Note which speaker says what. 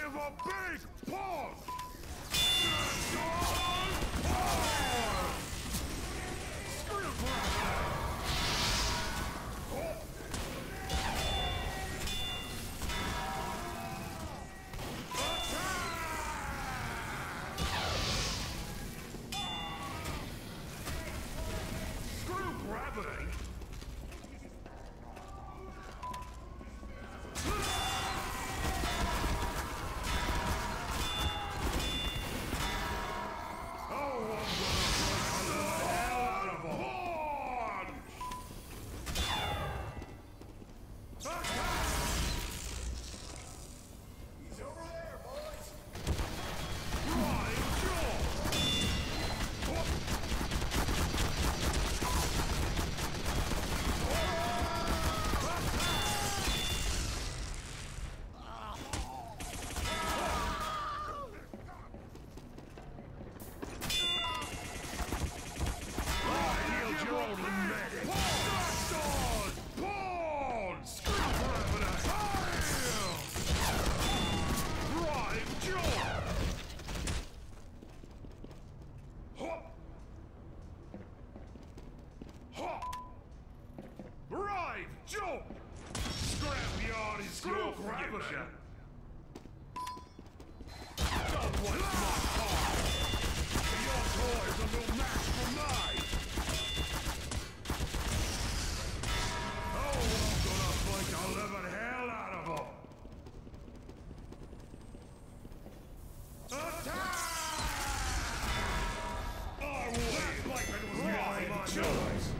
Speaker 1: Give a big pause! Screw gravity! Brave jump! Scrapyard is your gravity! Don't waste my time! Your toys are no match for mine! Oh, I'm gonna fight the living hell out of them! Attack! I win! Like it was my choice!